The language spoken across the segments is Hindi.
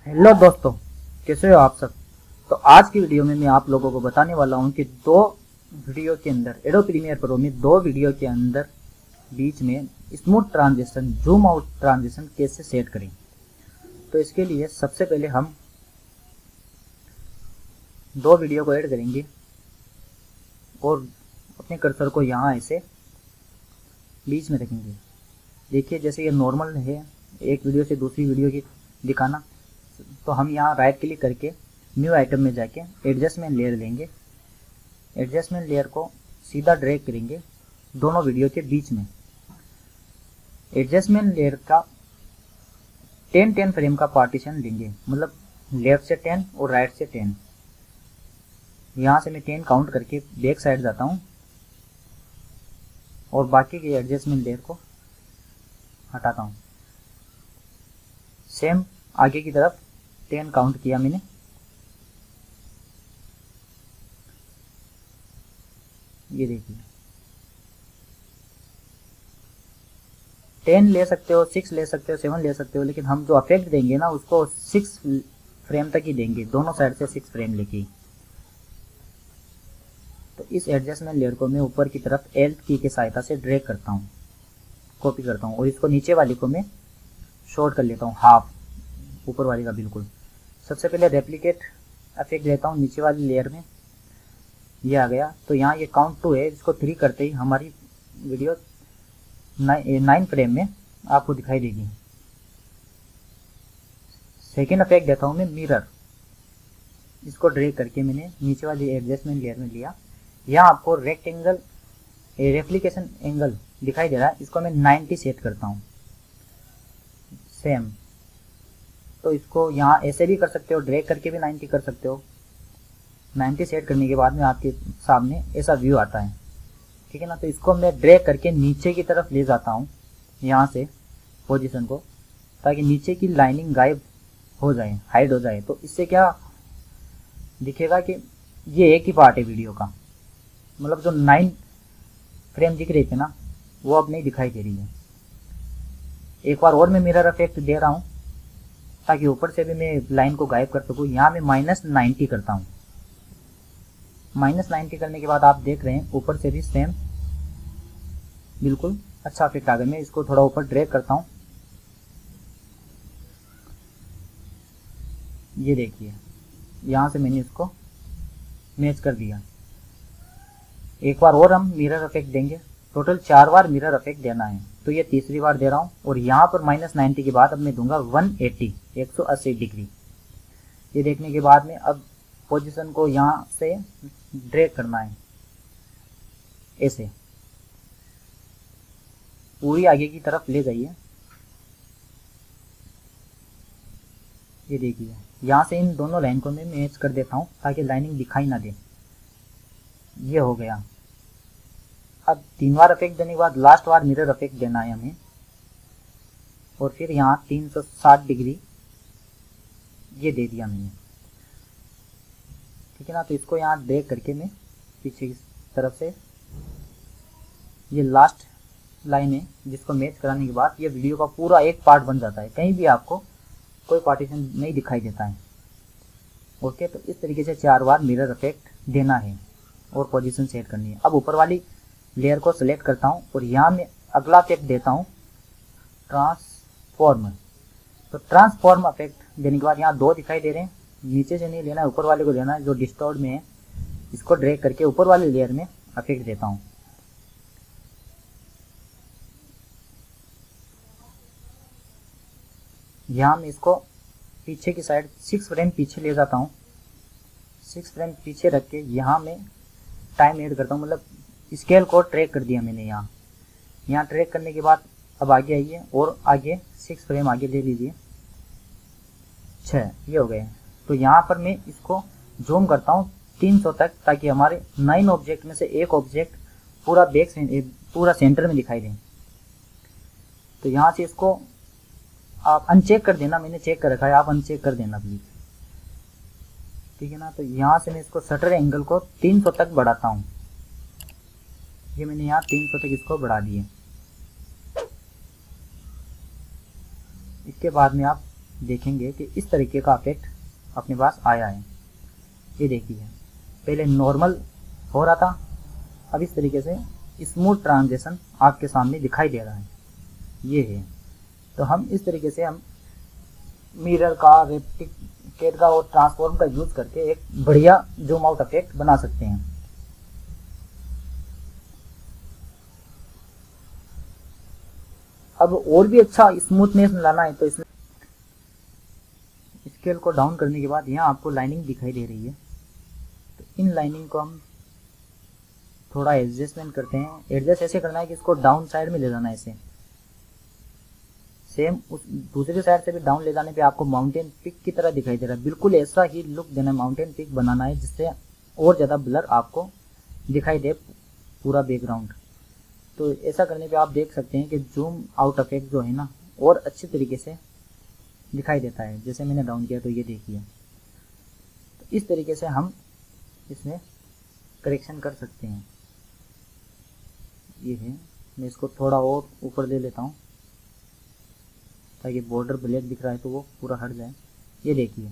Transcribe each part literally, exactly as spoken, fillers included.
हेलो दोस्तों, कैसे हो आप सब। तो आज की वीडियो में मैं आप लोगों को बताने वाला हूं कि दो वीडियो के अंदर एडोब प्रीमियर प्रो में दो वीडियो के अंदर बीच में smooth transition, zoom out transition कैसे सेट करें। तो इसके लिए सबसे पहले हम दो वीडियो को ऐड करेंगे और अपने कर्सर को यहाँ ऐसे बीच में रखेंगे। देखिए जैसे ये नॉर्मल है एक वीडियो से दूसरी वीडियो की दिखाना, तो हम यहाँ राइट क्लिक करके न्यू आइटम में जाके एडजस्टमेंट लेयर लेंगे। एडजस्टमेंट लेयर को सीधा ड्रैग करेंगे दोनों वीडियो के बीच में। एडजस्टमेंट लेयर का टेन टेन फ्रेम का पार्टीशन लेंगे, मतलब लेफ्ट से टेन और राइट से टेन। यहाँ से मैं टेन काउंट करके बैक साइड जाता हूँ और बाकी के एडजस्टमेंट लेयर को हटाता हूँ। सेम आगे की तरफ टेन काउंट किया मैंने। ये देखिए टेन ले सकते हो, सिक्स ले सकते हो, सेवन ले सकते हो, लेकिन हम जो इफेक्ट देंगे ना उसको सिक्स फ्रेम तक ही देंगे, दोनों साइड से सिक्स फ्रेम लेके। तो इस एडजस्टमेंट लेयर को मैं ऊपर की तरफ एल की के सहायता से ड्रैग करता हूँ, कॉपी करता हूँ और इसको नीचे वाली को मैं शॉर्ट कर लेता हूँ हाफ, ऊपर वाली का बिल्कुल। सबसे पहले रेप्लिकेट इफेक्ट देता हूँ नीचे वाली लेयर में, ये आ गया। तो यहाँ ये काउंट टू है, इसको थ्री करते ही हमारी वीडियो नाइन फ्रेम में आपको दिखाई देगी। सेकेंड इफेक्ट देता हूँ मैं मिरर, इसको ड्रैग करके मैंने नीचे वाली एडजस्टमेंट लेयर में लिया। यहाँ आपको रेक्टेंगल रेप्लिकेशन एंगल दिखाई दे रहा है, इसको मैं नाइन्टी सेट करता हूँ सेम। तो इसको यहाँ ऐसे भी कर सकते हो, ड्रैग करके भी नाइन्टी कर सकते हो। नाइन्टी सेट करने के बाद में आपके सामने ऐसा व्यू आता है, ठीक है ना। तो इसको मैं ड्रैग करके नीचे की तरफ ले जाता हूँ यहाँ से पोजीशन को, ताकि नीचे की लाइनिंग गायब हो जाए, हाइड हो जाए। तो इससे क्या दिखेगा कि ये एक ही पार्ट है वीडियो का, मतलब जो नाइन फ्रेम दिख रही थी ना वो अब नहीं दिखाई दे रही है। एक बार और मैं मिरर इफेक्ट दे रहा हूँ ताकि ऊपर से भी मैं लाइन को गायब कर सकूँ। यहाँ मैं माइनस नाइन्टी करता हूँ। माइनस नाइन्टी करने के बाद आप देख रहे हैं ऊपर से भी सेम बिल्कुल अच्छा इफेक्ट आ गया। मैं इसको थोड़ा ऊपर ड्रैग करता हूँ, ये देखिए यहाँ से मैंने इसको मैच कर दिया। एक बार और हम मिरर इफेक्ट देंगे, टोटल चार बार मिरर इफेक्ट देना है, तो ये तीसरी बार दे रहा हूँ। और यहाँ पर माइनस नाइन्टी के बाद अब मैं दूंगा वन एटी, एक सौ अस्सी डिग्री। ये देखने के बाद में अब पोजीशन को यहाँ से ड्रैग करना है, ऐसे पूरी आगे की तरफ ले जाइए। ये देखिए यहाँ से इन दोनों लाइन को मैं मैच कर देता हूँ ताकि लाइनिंग दिखाई ना दे। ये हो गया। अब तीन बार इफेक्ट देने के बाद लास्ट बार मिरर इफेक्ट देना है हमें, और फिर यहाँ तीन सौ साठ डिग्री ये दे दिया मैंने, ठीक है ना। तो इसको यहाँ ड्रैग करके मैं पीछे की तरफ से, ये लास्ट लाइन है जिसको मैच कराने के बाद ये वीडियो का पूरा एक पार्ट बन जाता है, कहीं भी आपको कोई पार्टीशन नहीं दिखाई देता है। ओके, तो इस तरीके से चार बार मिरर इफेक्ट देना है और पोजीशन सेट करनी है। अब ऊपर वाली लेयर को सिलेक्ट करता हूँ और यहाँ मैं अगला इफेक्ट देता हूँ ट्रांसफॉर्म। तो ट्रांसफॉर्म इफेक्ट देने के बाद यहाँ दो दिखाई दे रहे हैं, नीचे से नहीं लेना है, ऊपर वाले को लेना है जो डिस्टॉर्ट में है। इसको ड्रैग करके ऊपर वाली लेयर में इफेक्ट देता हूँ। यहाँ मैं इसको पीछे की साइड सिक्स फ्रेम पीछे ले जाता हूँ। सिक्स फ्रेम पीछे रख के यहाँ मैं टाइम ऐड करता हूँ, मतलब स्केल को ट्रैक कर दिया मैंने। यहाँ यहाँ ट्रैक करने के बाद अब आगे आइए और आगे सिक्स फ्रेम आगे ले लीजिए, छः ये हो गए। तो यहाँ पर मैं इसको जूम करता हूँ तीन सौ तक, ताकि हमारे नाइन ऑब्जेक्ट में से एक ऑब्जेक्ट पूरा बैक पूरा सेंटर में दिखाई दे। तो यहाँ से इसको आप अनचेक कर देना, मैंने चेक कर रखा है, आप अनचेक कर देना प्लीज, ठीक है ना। तो यहाँ से मैं इसको शटर एंगल को तीन सौ तक बढ़ाता हूँ। ये मैंने यहाँ तीन सौ तक इसको बढ़ा दिए। इसके बाद में आप देखेंगे कि इस तरीके का इफेक्ट अपने पास आया है। ये देखिए, पहले नॉर्मल हो रहा था, अब इस तरीके से स्मूथ ट्रांजिशन आपके सामने दिखाई दे रहा है। ये है, तो हम इस तरीके से हम मिरर का, रेप्टिकेट का और ट्रांसफॉर्म का यूज करके एक बढ़िया जूम आउट इफेक्ट बना सकते हैं। अब और भी अच्छा स्मूथनेस लाना है तो इसमें स्केल को डाउन करने के बाद यहाँ आपको लाइनिंग दिखाई दे रही है, तो इन लाइनिंग को हम थोड़ा एडजस्टमेंट करते हैं। एडजस्ट ऐसे करना है कि इसको डाउन साइड में ले जाना है ऐसे। सेम उस दूसरी साइड से भी डाउन ले जाने पे आपको माउंटेन पिक की तरह दिखाई दे रहा है। बिल्कुल ऐसा ही लुक देना है, माउंटेन पिक बनाना है जिससे और ज़्यादा ब्लर आपको दिखाई दे पूरा बैकग्राउंड। तो ऐसा करने पे आप देख सकते हैं कि जूम आउट इफेक्ट जो है ना और अच्छे तरीके से दिखाई देता है। जैसे मैंने डाउन किया तो ये देखिए, तो इस तरीके से हम इसमें करेक्शन कर सकते हैं। ये है, मैं इसको थोड़ा और ऊपर दे लेता हूँ ताकि बॉर्डर ब्लैक दिख रहा है तो वो पूरा हट जाए। ये देखिए,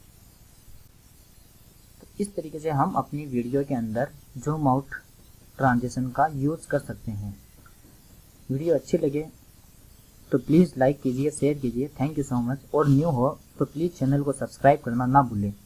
तो इस तरीके से हम अपनी वीडियो के अंदर जूम आउट ट्रांजिशन का यूज़ कर सकते हैं। वीडियो अच्छी लगे तो प्लीज़ लाइक कीजिए, शेयर कीजिए। Thank you so much. और न्यू हो तो प्लीज़ चैनल को सब्सक्राइब करना ना भूलें।